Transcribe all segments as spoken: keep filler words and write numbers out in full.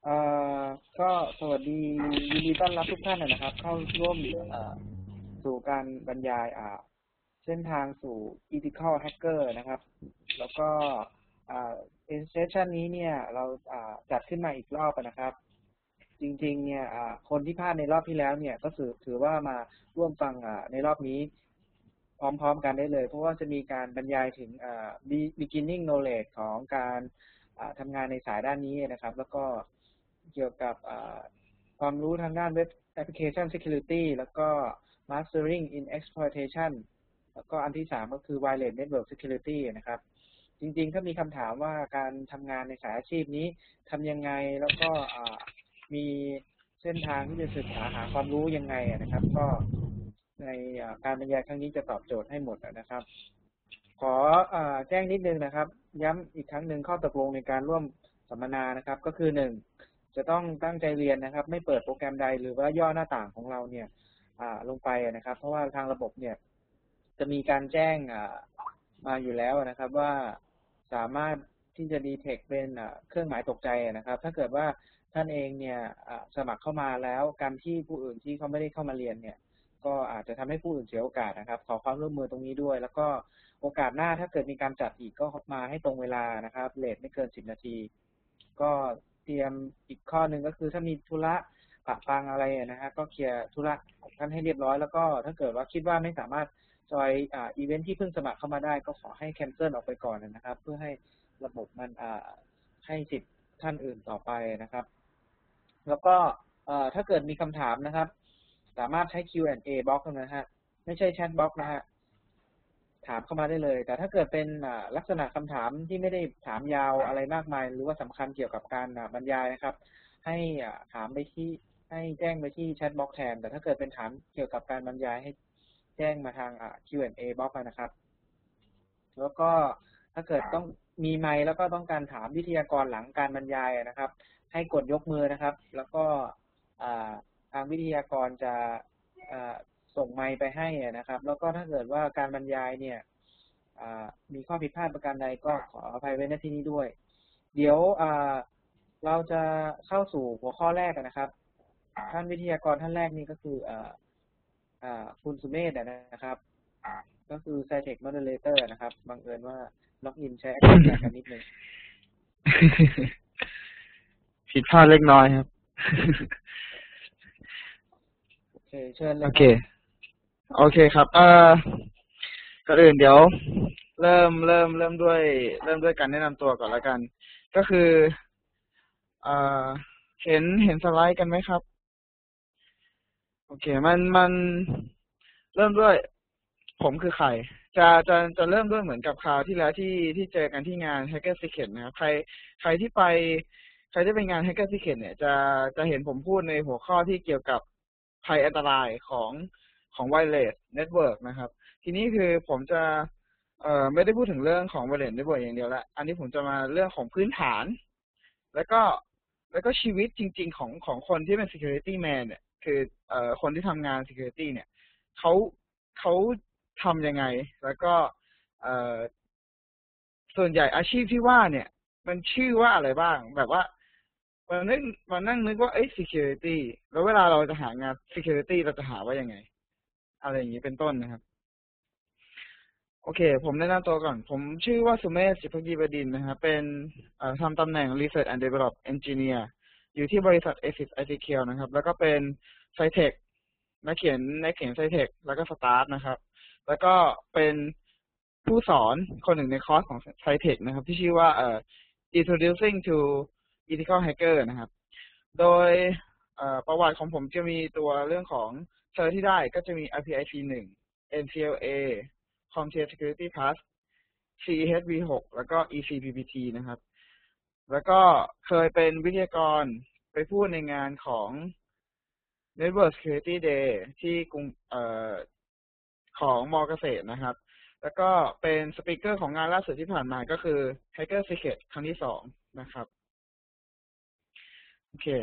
อ่าก็สวัสดียินดีต้อนรับทุกท่านนะครับเข้าร่วมอ่าสู่การบรรยายอ่าเส้นทางสู่ Ethical Hacker นะครับแล้วก็อ่าเซสชันนี้เนี่ยเราอ่าจัดขึ้นมาอีกรอบนะครับจริงๆเนี่ยอ่าคนที่พลาดในรอบที่แล้วเนี่ยก็ถือถือว่ามาร่วมฟังอ่าในรอบนี้พร้อมๆกันได้เลยเพราะว่าจะมีการบรรยายถึงอ่า beginning knowledge ของการทำงานในสายด้านนี้นะครับแล้วก็เกี่ยวกับความรู้ทางด้านเว็บแอปพลิเคชัน security แล้วก็ mastering in exploitation แล้วก็อันที่สามก็คือ wireless network security นะครับจริงๆถ้ามีคำถามว่าการทำงานในสายอาชีพนี้ทำยังไงแล้วก็มีเส้นทางที่จะศึกษาหาความรู้ยังไงนะครับก็ในการบรรยายครั้งนี้จะตอบโจทย์ให้หมดนะครับขอแจ้งนิดนึงนะครับย้ำอีกครั้งหนึ่งข้อตกลงในการร่วมสัมมนานะครับก็คือหนึ่งจะต้องตั้งใจเรียนนะครับไม่เปิดโปรแกรมใดหรือว่าย่อหน้าต่างของเราเนี่ยลงไปนะครับเพราะว่าทางระบบเนี่ยจะมีการแจ้งมาอยู่แล้วนะครับว่าสามารถที่จะดีเทคเป็นเครื่องหมายตกใจนะครับถ้าเกิดว่าท่านเองเนี่ยสมัครเข้ามาแล้วการที่ผู้อื่นที่เขาไม่ได้เข้ามาเรียนเนี่ยก็อาจจะทำให้ผู้อื่นเสียโอกาสนะครับขอความร่วมมือตรงนี้ด้วยแล้วก็โอกาสหน้าถ้าเกิดมีการจัดอีกก็มาให้ตรงเวลานะครับเลทไม่เกินสิบนาทีก็เตรียมอีกข้อหนึ่งก็คือถ้ามีธุระปะปังอะไรนะฮะก็เคลียร์ธุระของท่านให้เรียบร้อยแล้วก็ถ้าเกิดว่าคิดว่าไม่สามารถจอยอ่าอีเวนท์ที่เพิ่งสมัครเข้ามาได้ก็ขอให้แคนเซิลออกไปก่อนนะครับเพื่อให้ระบบมันอ่าให้สิทธิ์ท่านอื่นต่อไปนะครับแล้วก็ถ้าเกิดมีคำถามนะครับสามารถใช้ คิว แอนด์ เอ บล็อกนะฮะไม่ใช่แชทบล็อกนะฮะถามเข้ามาได้เลยแต่ถ้าเกิดเป็นลักษณะคำถามที่ไม่ได้ถามยาวอะไรมากมายหรือว่าสำคัญเกี่ยวกับการบรรยายนะครับให้ถามไปที่ให้แจ้งไปที่แชทบล็อกแทนแต่ถ้าเกิดเป็นถามเกี่ยวกับการบรรยายให้แจ้งมาทาง คิว แอนด์ เอ บล็อกนะครับแล้วก็ถ้าเกิดต้องมีไมค์แล้วก็ต้องการถามวิทยากรหลังการบรรยายนะครับให้กดยกมือนะครับแล้วก็ทางวิทยากรจะส่งไมค์ไปให้นะครับแล้วก็ถ้าเกิดว่าการบรรยายเนี่ยมีข้อผิดพลาดประการใดก็ขออภัยไว้ณที่นี้ด้วยเดี๋ยวเราจะเข้าสู่หัวข้อแรกนะครับท่านวิทยากรท่านแรกนี่ก็คือคุณสุเมธนะครับก็คือ Scitech Moderator นะครับบังเอิญว่าล็อกอินใช้แอคเคาท์กันนิดนึงผิดพลาดเล็กน้อยครับโอเคเชิญเลยโอเคโอเคครับเอ่อก่อนอื่นเดี๋ยวเริ่มเริ่มเริ่มด้วยเริ่มด้วยการแนะนำตัวก่อนละกันก็คือเอ่อเห็นเห็นสไลด์กันไหมครับโอเคมันมันเริ่มด้วยผมคือใครจะจะจะเริ่มด้วยเหมือนกับคราวที่แล้วที่ที่เจอกันที่งาน Hacker Secret นะครับใครใครที่ไปใครที่ไปงาน Hacker Secret เนี่ยจะจะเห็นผมพูดในหัวข้อที่เกี่ยวกับภัยอันตรายของของ Wireless Network นะครับทีนี้คือผมจะเอ่อไม่ได้พูดถึงเรื่องของ Wireless Network อย่างเดียวละอันนี้ผมจะมาเรื่องของพื้นฐานแล้วก็แล้วก็ชีวิตจริงๆของของคนที่เป็น Security Man เนี่ยคือเอ่อคนที่ทำงาน Security เนี่ยเขาเขาทำยังไงแล้วก็เอ่อส่วนใหญ่อาชีพที่ว่าเนี่ยมันชื่อว่าอะไรบ้างแบบว่ามันนึกมันนั่งนึกว่าเอ้ย security แล้วเวลาเราจะหางาน security เราจะหาว่ายังไงอะไรอย่างนี้เป็นต้นนะครับโอเคผมแนะนำตัวก่อนผมชื่อว่าสุเมธ จิตภักดีบดินทร์นะครับเป็นทำตำแหน่ง Research and Develop Engineer อยู่ที่บริษัท Axis ไอ ที คิว นะครับแล้วก็เป็น Scitech นักเขียนนักเขียน Scitech แล้วก็ Start นะครับแล้วก็เป็นผู้สอนคนหนึ่งในคอร์สของ Scitech นะครับที่ชื่อว่าเอ่อ Introducing to Ethical Hacker นะครับโดยประวัติของผมจะมีตัวเรื่องของเซอร์ที่ได้ก็จะมี อาร์ พี ไอ พี หนึ่ง เอ็น ซี แอล เอ CompTIA Security Plus ซี เอช วี หก แล้วก็ อี ซี พี พี ที นะครับแล้วก็เคยเป็นวิทยากรไปพูดในงานของ Network Security Day ที่กรุงเอ่อของมอเกษตรนะครับแล้วก็เป็นสปีกเกอร์ของงานล่าสุดที่ผ่านมาก็คือ Hacker Secret ครั้งที่สองนะครับโอเค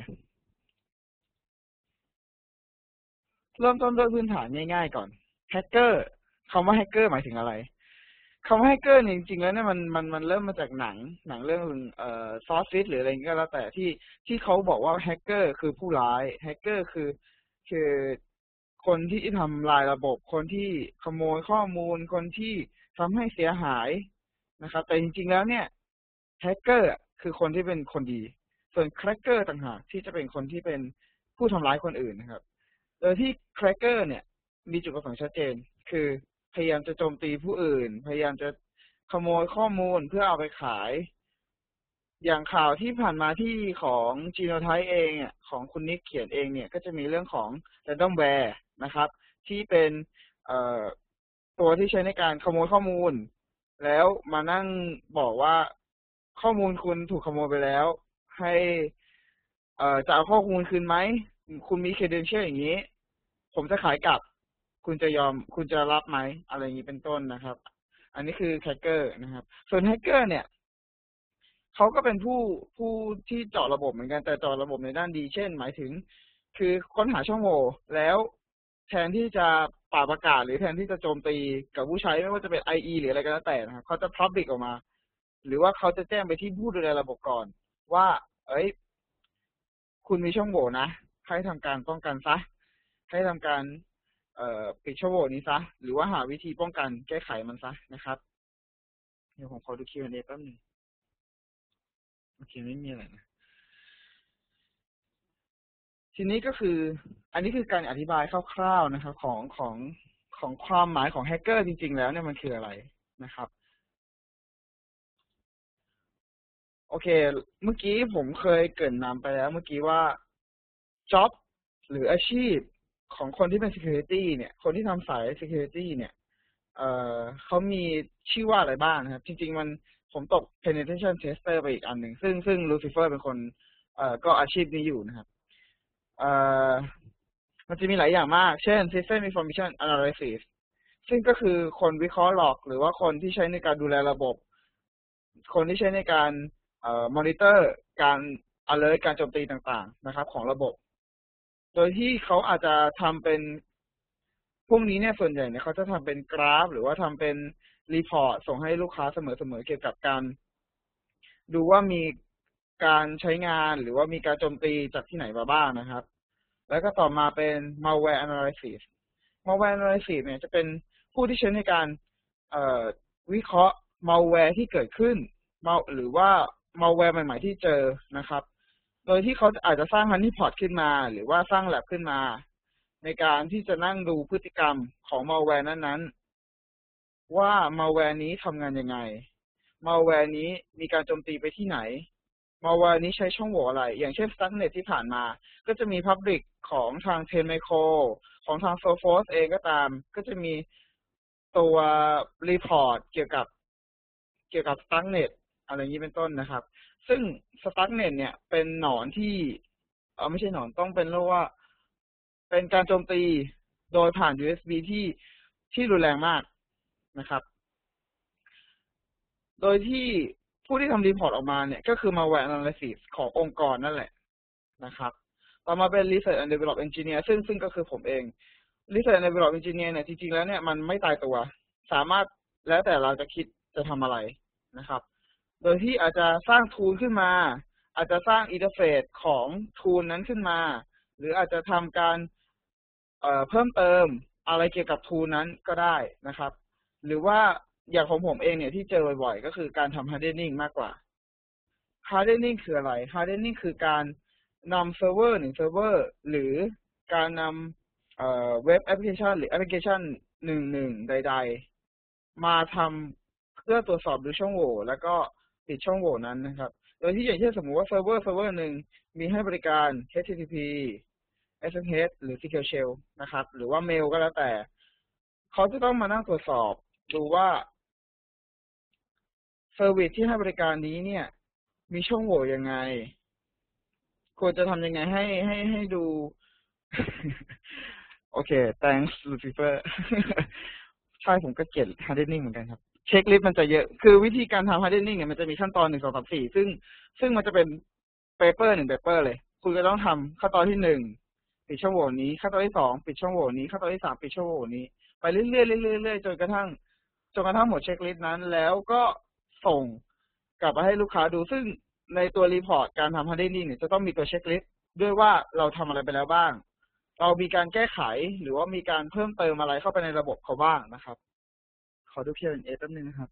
เริ่มต้นด้วยพื้นฐานง่ายๆก่อนแฮกเกอร์คำว่าแฮกเกอร์หมายถึงอะไรคำว่าแฮกเกอร์เนี่ยจริงๆแล้วเนี่ยมันมันมันเริ่มมาจากหนังหนังเรื่องเอ่อซอสฟิตหรืออะไรก็แล้วแต่ที่ที่เขาบอกว่าแฮกเกอร์คือผู้ร้ายแฮกเกอร์คือคือคนที่ทำลายระบบคนที่ขโมยข้อมูลคนที่ทำให้เสียหายนะครับแต่จริงๆแล้วเนี่ยแฮกเกอร์คือคนที่เป็นคนดีส่วนแครกเกอร์ต่างหากที่จะเป็นคนที่เป็นผู้ทำร้ายคนอื่นนะครับโดยที่แครกเกอร์เนี่ยมีจุดประสงค์ชัดเจนคือพยายามจะโจมตีผู้อื่นพยายามจะขโมยข้อมูลเพื่อเอาไปขายอย่างข่าวที่ผ่านมาที่ของ Genotype เองอ่ะของคุณนิกเขียนเองเนี่ยก็จะมีเรื่องของ ransomware นะครับที่เป็นเอ่อตัวที่ใช้ในการขโมยข้อมูลแล้วมานั่งบอกว่าข้อมูลคุณถูกขโมยไปแล้วให้เอ่อจะเอาข้อมูลคืนไหมคุณมี credential อย่างนี้ผมจะขายกลับคุณจะยอมคุณจะรับไหมอะไรอย่างนี้เป็นต้นนะครับอันนี้คือแฮกเกอร์นะครับส่วนแฮกเกอร์เนี่ยเขาก็เป็นผู้ผู้ที่เจาะระบบเหมือนกันแต่เจาะระบบในด้านดีเช่นหมายถึงคือค้นหาช่องโหว่แล้วแทนที่จะป่าประกาศหรือแทนที่จะโจมตีกับผู้ใช้ไม่ว่าจะเป็น ไอ อี หรืออะไรก็แล้วแต่นะครับเขาจะ public ออกมาหรือว่าเขาจะแจ้งไปที่ผู้ดูแลระบบก่อนว่าเอ้ยคุณมีช่องโหว่นะให้ทำการป้องกันซะให้ทำการเอ่อปิดช่องโหว่นี้ซะหรือว่าหาวิธีป้องกันแก้ไขมันซะนะครับเดี๋ยวผมขอดู คิว แอนด์ เอ แป๊บนึงโอเคไม่มีอะไรนะทีนี้ก็คืออันนี้คือการอธิบายคร่าวๆนะครับของของของความหมายของแฮกเกอร์จริงๆแล้วเนี่ยมันคืออะไรนะครับโอเคเมื่อกี้ผมเคยเกริ่นนำไปแล้วเมื่อกี้ว่า job หรืออาชีพของคนที่เป็น security เนี่ยคนที่ทำสาย security เนี่ยเอ่อเขามีชื่อว่าอะไรบ้างนะครับจริงๆมันผมตก penetration tester ไปอีกอันหนึ่งซึ่งซึ่ง Lucifer เป็นคนเอ่อก็อาชีพนี้อยู่นะครับเอ่อมันจะมีหลายอย่างมากเช่น system information analysis ซึ่งก็คือคนวิเคราะห์หลอกหรือว่าคนที่ใช้ในการดูแลระบบคนที่ใช้ในการเอ่อ monitor การ alert การโจมตีต่างๆนะครับของระบบโดยที่เขาอาจจะทำเป็นพวกนี้เนี่ยส่วนใหญ่เนี่ยเขาจะทำเป็นกราฟหรือว่าทำเป็นรีพอร์ตส่งให้ลูกค้าเสมอๆเกี่ยวกับการดูว่ามีการใช้งานหรือว่ามีการโจมตีจากที่ไหนมาบ้างนะครับแล้วก็ต่อมาเป็น malware analysis malware analysis เนี่ยจะเป็นผู้ที่ใช้ในการเอ่อวิเคราะห์ malware ที่เกิดขึ้นหรือว่า malware ใหม่ๆที่เจอนะครับโดยที่เขาอาจจะสร้าง honeypot ขึ้นมาหรือว่าสร้าง lab ขึ้นมาในการที่จะนั่งดูพฤติกรรมของ malware นั้นๆว่า malware นี้ทำงานยังไง malware นี้มีการโจมตีไปที่ไหน malware นี้ใช้ช่องโหว่อะไรอย่างเช่น Stuxnet ที่ผ่านมาก็จะมี public ของทาง Trend Micro ของทาง Sophos เองก็ตามก็จะมีตัว report เกี่ยวกับเกี่ยวกับ Stuxnet อะไรอย่างนี้เป็นต้นนะครับซึ่ง Stuxnet เนี่ยเป็นหนอนที่เออไม่ใช่หนอนต้องเป็นเรียกว่าเป็นการโจมตีโดยผ่าน ยู เอส บี ที่ที่รุนแรงมากนะครับโดยที่ผู้ที่ทำรีพอร์ตออกมาเนี่ยก็คือ malware analysis ขององค์กรนั่นแหละนะครับต่อมาเป็น research and develop engineer ซึ่งซึ่งก็คือผมเอง research and develop engineer เนี่ยจริงๆแล้วเนี่ยมันไม่ตายตัวสามารถแล้วแต่เราจะคิดจะทำอะไรนะครับโดยที่อาจจะสร้างทูลขึ้นมาอาจจะสร้างอินเทอร์เฟซของทูลนั้นขึ้นมาหรืออาจจะทำการเอ่อเพิ่มเติมอะไรเกี่ยวกับทูลนั้นก็ได้นะครับหรือว่าอย่างของผมเองเนี่ยที่เจอบ่อยๆก็คือการทำ hardening มากกว่า hardening คืออะไร hardening คือการนำเซิร์ฟเวอร์หนึ่งเซิร์ฟเวอร์หรือการนำเอ่อเว็บแอปพลิเคชันหรือแอปพลิเคชันหนึ่งหนึ่งใดๆมาทำเพื่อตรวจสอบดูช่องโหว่แล้วก็ปิดช่องโหว่นั้นนะครับโดยที่อย่างเช่นสมมุติว่าเซิร์ฟเวอร์เซิร์ฟเวอร์หนึ่งมีให้บริการ เอช ที ที พี เอส เอ็ม เอส หรือ Secure Shell นะครับหรือว่าเมลก็แล้วแต่เขาจะต้องมานั่งตรวจสอบดูว่าเซอร์วิสที่ให้บริการนี้เนี่ยมีช่องโหว่ยังไงควรจะทำยังไงให้ให้ให้ดู โอเค thanks Lucifer ใช่ผมก็เกลียด hardening เหมือนกันครับเช็คลิสต์มันจะเยอะคือวิธีการทำ hardening เนี่ยมันจะมีขั้นตอนหนึ่งสองสามสี่ซึ่งซึ่งมันจะเป็น paper หนึ่ง paper เลยคุณก็ต้องทำขั้นตอนที่หนึ่งปิดช่องโหว่นี้ขั้นตอนที่สองปิดช่องโหว่นี้ขั้นตอนที่สามปิดช่องโหว่นี้ไปเรื่อยๆเรื่อยๆเรื่อยๆจนกระทั่งจนกระทั่งหมดเช็คลิสต์นั้นแล้วก็ส่งกลับมาให้ลูกค้าดูซึ่งในตัวรีพอร์ตการทำ hardening เนี่ยจะต้องมีตัวเช็คลิสต์ด้วยว่าเราทำอะไรไปแล้วบ้างเรามีการแก้ไขหรือว่ามีการเพิ่มเติมอะไรเข้าไปในระบบเขาบ้างนะครับขอดู คิว แอนด์ เอ แป๊บนึงนะครับ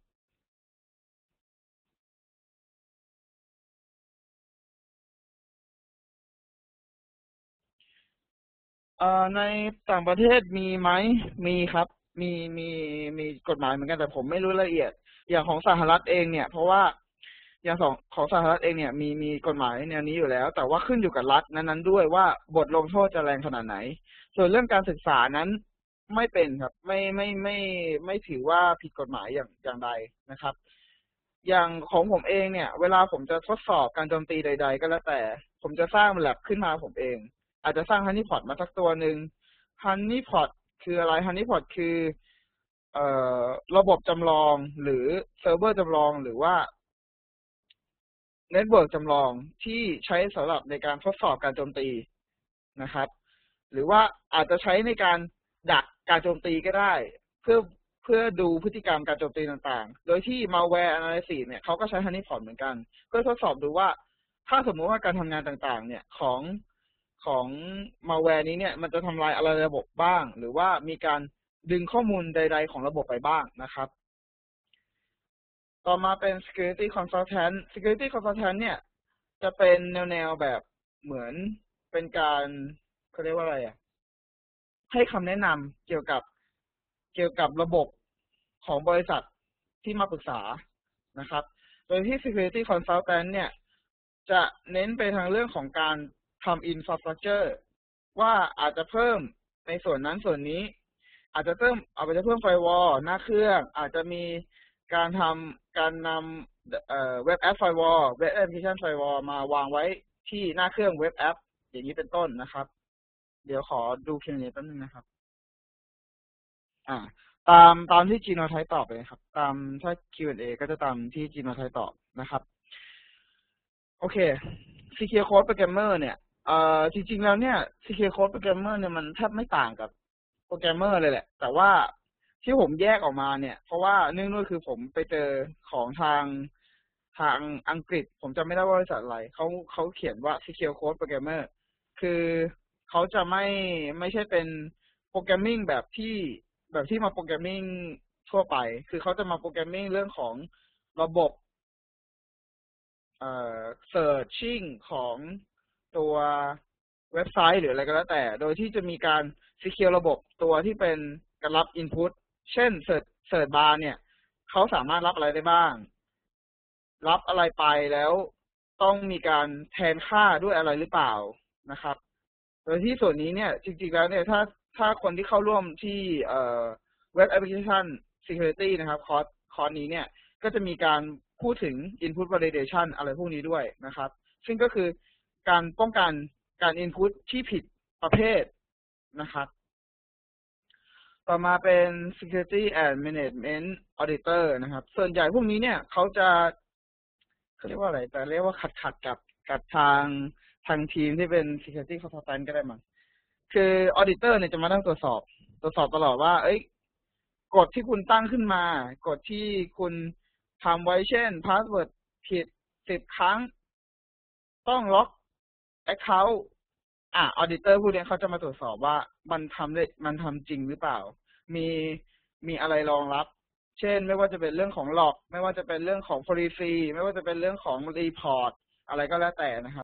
เอ่อในต่างประเทศมีไหมมีครับมีมีมีกฎหมายเหมือนกันแต่ผมไม่รู้รายละเอียดอย่างของสหรัฐเองเนี่ยเพราะว่าอย่างของของสหรัฐเองเนี่ยมีมีกฎหมายแนวนี้อยู่แล้วแต่ว่าขึ้นอยู่กับรัฐนั้นๆด้วยว่าบทลงโทษจะแรงขนาดไหนส่วนเรื่องการศึกษานั้นไม่เป็นครับไม่ไม่ไม่ไม่ถือว่าผิดกฎหมายอย่างอย่างใดนะครับ อย่างของผมเองเนี่ยเวลาผมจะทดสอบการโจมตีใดๆก็แล้วแต่ผมจะสร้างแลบขึ้นมาผมเองอาจจะสร้าง Honeypot มาสักตัวหนึ่ง Honeypot คืออะไร Honeypot คือเอ่อระบบจำลองหรือเซิร์ฟเวอร์จำลองหรือว่าเน็ตเวิร์กจำลองที่ใช้สำหรับในการทดสอบการโจมตีนะครับหรือว่าอาจจะใช้ในการดักการโจมตีก็ได้เพื่อเพื่อดูพฤติกรรมการโจมตีต่างๆโดยที่ malware analysis เนี่ยเขาก็ใช้ Honeypot เหมือนกันเพื่อทดสอบดูว่าถ้าสมมุติว่าการทำงานต่างๆเนี่ยของของ malware นี้เนี่ยมันจะทำลายอะไรระบบบ้างหรือว่ามีการดึงข้อมูลใดๆของระบบไปบ้างนะครับต่อมาเป็น security consultant security consultant เนี่ยจะเป็นแนวๆแบบเหมือนเป็นการเขาเรียกว่าอะไรอ่ะให้คำแนะนำเกี่ยวกับเกี่ยวกับระบบของบริษัทที่มาปรึกษานะครับโดยที่ security consultant เนี่ยจะเน้นไปทางเรื่องของการทำ infrastructure ว่าอาจจะเพิ่มในส่วนนั้นส่วนนี้อาจจะเพิ่มอาจจะเพิ่มไฟวอลหน้าเครื่องอาจจะมีการทำการนำเว็บแอปไฟวอลเว็บแอปพลิเคชันไฟวอลมาวางไว้ที่หน้าเครื่องเว็บแอปอย่างนี้เป็นต้นนะครับเดี๋ยวขอดู คิว แอนด์ เอ แป๊บนึงนะครับอ่าตามตามที่จีโนไทป์ตอบเลยครับตามถ้า คิว แอนด์ เอ ก็จะตามที่จีโนไทป์ตอบนะครับโอเค Secure Code Programmer เนี่ยเอ่อจริงๆแล้วเนี่ย Secure Code Programmer เนี่ยมันแทบไม่ต่างกับโปรแกรมเมอร์เลยแหละแต่ว่าที่ผมแยกออกมาเนี่ยเพราะว่าเนื่องด้วยคือผมไปเจอของทางทางอังกฤษผมจำไม่ได้ว่าบริษัทอะไรเขาเขาเขียนว่า Secure Code Programmer คือเขาจะไม่ไม่ใช่เป็นโปรแกรมมิ่งแบบที่แบบที่มาโปรแกรมมิ่งทั่วไปคือเขาจะมาโปรแกรมมิ่งเรื่องของระบบเอ่อ searching ของตัวเว็บไซต์หรืออะไรก็แล้วแต่โดยที่จะมีการ secure ระบบตัวที่เป็นการรับ input เช่น search search bar เนี่ยเขาสามารถรับอะไรได้บ้างรับอะไรไปแล้วต้องมีการแทนค่าด้วยอะไรหรือเปล่านะครับโดยที่ส่วนนี้เนี่ยจริงๆแล้วเนี่ยถ้าถ้าคนที่เข้าร่วมที่เอ่อ Web Application Security นะครับคอร์สคอร์สนี้เนี่ยก็จะมีการพูดถึง Input Validation อะไรพวกนี้ด้วยนะครับซึ่งก็คือการป้องกันการ Input ที่ผิดประเภทนะครับต่อมาเป็น Security and Management Auditor นะครับส่วนใหญ่พวกนี้เนี่ยเขาจะเขาเรียกว่าอะไรแต่เรียกว่าขัดขัดกับกับทางทางทีมที่เป็น Security Consultant ก็ได้มั้งคือ Auditor เนี่ยจะมาตั้งตรวจสอบตรวจสอบตลอดว่าเอ้ยกฎที่คุณตั้งขึ้นมากฎที่คุณทำไว้เช่น password ผิดสิบครั้งต้องล็อก account อ่ะ auditor ผู้นี้เขาจะมาตรวจสอบว่ามันทำได้มันทำจริงหรือเปล่ามีมีอะไรรองรับเช่นไม่ว่าจะเป็นเรื่องของ log ไม่ว่าจะเป็นเรื่องของ policy ไม่ว่าจะเป็นเรื่องของ report อะไรก็แล้วแต่นะครับ